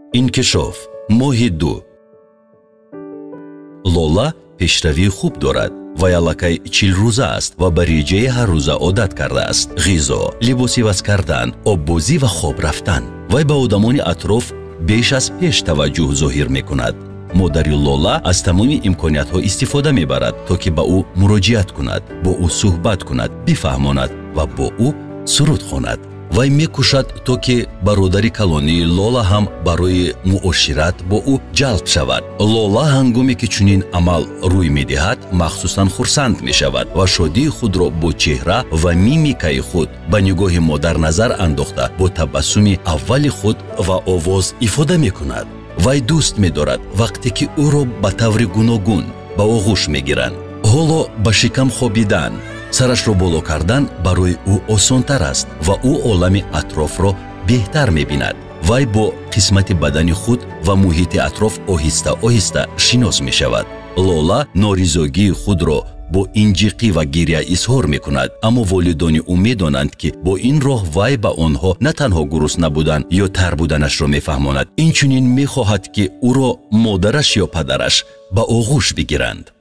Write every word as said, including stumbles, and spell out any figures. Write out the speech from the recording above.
инкишоф моҳи ду. лола пешравии хуб дорад. вай аллакай чил рӯза аст ва ба реҷаи ҳаррӯза одат кардааст. ғизо, либоси ваз кардан, оббозӣ ва хоб рафтан. вай ба одамони атроф беш аз пеш таваҷҷӯҳ зоҳир мекунад. модари лола аз тамоми имкониятҳо истифода мебарад, то ки ба ӯ муроҷиат кунад, бо ӯ суҳбат кунад, бифаҳмонад ва бо ӯ суруд хонад. вай мекӯшад то ки бародари калонии лола ҳам барои муошират бо ӯ ҷалб шавад. лола ҳангоме ки чунин амал рӯй медиҳад, махсусан хурсанд мешавад ва шодии худро бо чеҳра ва мимикаи худ ба нигоҳи модар назар андохта, бо табассуми аввали худ ва овоз ифода мекунад. вай дӯст медорад вақте ки ӯро ба таври гуногун ба оғӯш мегиранд. ҳоло ба шикам хобидан, сарашро боло кардан барои ӯ осонтар аст ва ӯ олами атрофро беҳтар мебинад. вай бо қисмати бадани худ ва муҳити атроф оҳиста оҳиста шинос мешавад. лола норизогии худро бо инҷиқӣ ва гирья изҳор мекунад, аммо волидони ӯ медонанд ки бо ин роҳ вай ба онҳо на танҳо гурусна будан ё тар буданашро мефаҳмонад, инчунин мехоҳад ки ӯро модараш ё падараш ба оғӯш бигиранд.